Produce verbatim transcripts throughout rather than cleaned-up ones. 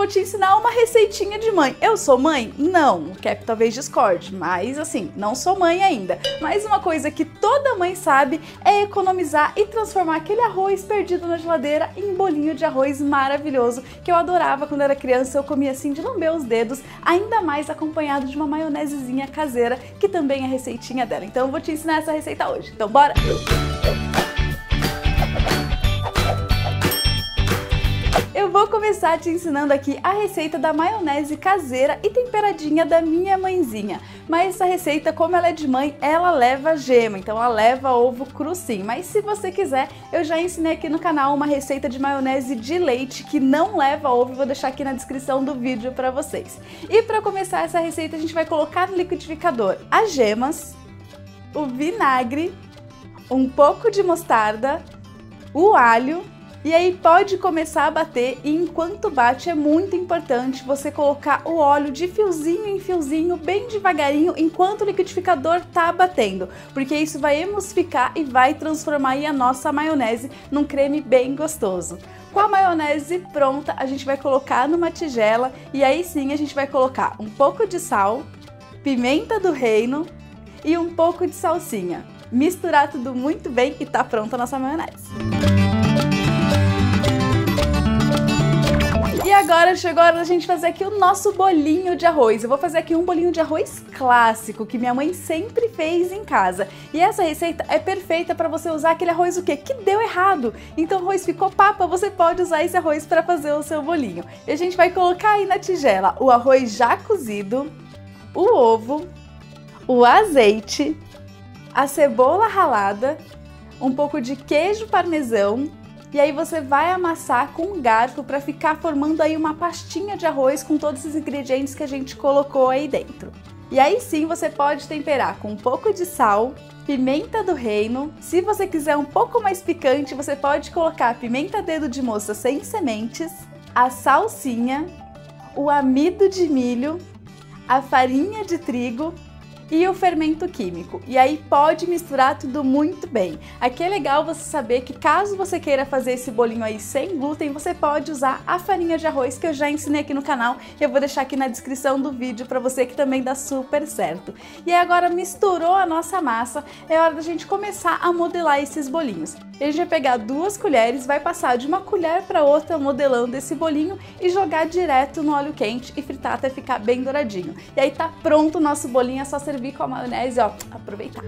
vou te ensinar uma receitinha de mãe. Eu sou mãe? Não, o Cap talvez discorde, mas assim, não sou mãe ainda. Mas uma coisa que toda mãe sabe é economizar e transformar aquele arroz perdido na geladeira em bolinho de arroz maravilhoso, que eu adorava quando era criança. Eu comia assim de lamber os dedos, ainda mais acompanhado de uma maionesezinha caseira, que também é receitinha dela. Então eu vou te ensinar essa receita hoje. Então bora! Eu vou começar te ensinando aqui a receita da maionese caseira e temperadinha da minha mãezinha. Mas essa receita, como ela é de mãe, ela leva gema, então ela leva ovo cru sim. Mas se você quiser, eu já ensinei aqui no canal uma receita de maionese de leite que não leva ovo, vou deixar aqui na descrição do vídeo para vocês. E para começar essa receita, a gente vai colocar no liquidificador as gemas, o vinagre, um pouco de mostarda, o alho. E aí pode começar a bater, e enquanto bate é muito importante você colocar o óleo de fiozinho em fiozinho, bem devagarinho, enquanto o liquidificador tá batendo, porque isso vai emulsificar e vai transformar aí a nossa maionese num creme bem gostoso. Com a maionese pronta, a gente vai colocar numa tigela e aí sim a gente vai colocar um pouco de sal, pimenta do reino e um pouco de salsinha. Misturar tudo muito bem e tá pronta a nossa maionese. E agora chegou a hora da gente fazer aqui o nosso bolinho de arroz. Eu vou fazer aqui um bolinho de arroz clássico, que minha mãe sempre fez em casa. E essa receita é perfeita para você usar aquele arroz o quê? Que deu errado. Então o arroz ficou papa, você pode usar esse arroz para fazer o seu bolinho. E a gente vai colocar aí na tigela o arroz já cozido, o ovo, o azeite, a cebola ralada, um pouco de queijo parmesão. E aí você vai amassar com um garfo para ficar formando aí uma pastinha de arroz com todos os ingredientes que a gente colocou aí dentro. E aí sim você pode temperar com um pouco de sal, pimenta do reino. Se você quiser um pouco mais picante, você pode colocar pimenta dedo de moça sem sementes, a salsinha, o amido de milho, a farinha de trigo e o fermento químico. E aí pode misturar tudo muito bem. Aqui é legal você saber que caso você queira fazer esse bolinho aí sem glúten, você pode usar a farinha de arroz que eu já ensinei aqui no canal e eu vou deixar aqui na descrição do vídeo para você, que também dá super certo. E aí agora misturou a nossa massa, é hora da gente começar a modelar esses bolinhos. A gente vai pegar duas colheres, vai passar de uma colher para outra modelando esse bolinho e jogar direto no óleo quente e fritar até ficar bem douradinho. E aí tá pronto o nosso bolinho, é só servir com a maionese, ó, aproveitar.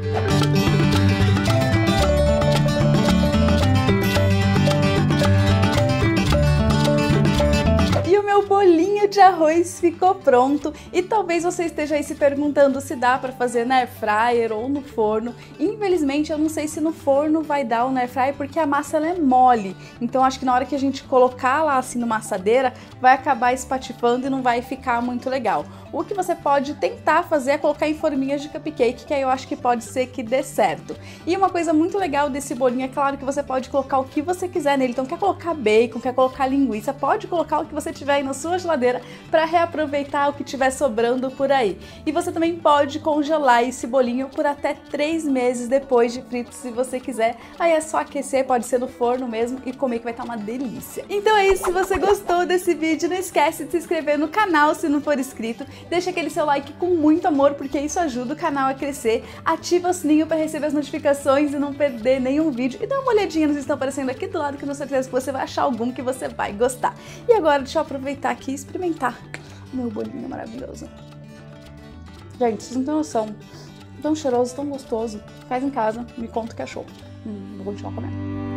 E o meu bolinho de arroz ficou pronto, e talvez você esteja aí se perguntando se dá para fazer na air fryer ou no forno. Infelizmente eu não sei se no forno vai dar o na air fryer, porque a massa ela é mole, então acho que na hora que a gente colocar lá assim numa assadeira vai acabar espatifando e não vai ficar muito legal. O que você pode tentar fazer é colocar em forminhas de cupcake, que aí eu acho que pode ser que dê certo. E uma coisa muito legal desse bolinho é claro que você pode colocar o que você quiser nele. Então quer colocar bacon, quer colocar linguiça, pode colocar o que você tiver aí na sua geladeira para reaproveitar o que tiver sobrando por aí. E você também pode congelar esse bolinho por até três meses depois de frito, se você quiser. Aí é só aquecer, pode ser no forno mesmo, e comer que vai estar uma delícia. Então é isso, se você gostou desse vídeo, não esquece de se inscrever no canal se não for inscrito. Deixa aquele seu like com muito amor, porque isso ajuda o canal a crescer. Ativa o sininho para receber as notificações e não perder nenhum vídeo. E dá uma olhadinha nos que estão aparecendo aqui do lado, que eu tenho certeza que você vai achar algum que você vai gostar. E agora deixa eu aproveitar aqui e experimentar o meu bolinho maravilhoso. Gente, vocês não têm noção. Tão cheiroso, tão gostoso. Faz em casa, me conta o que achou. Hum, vou continuar comendo.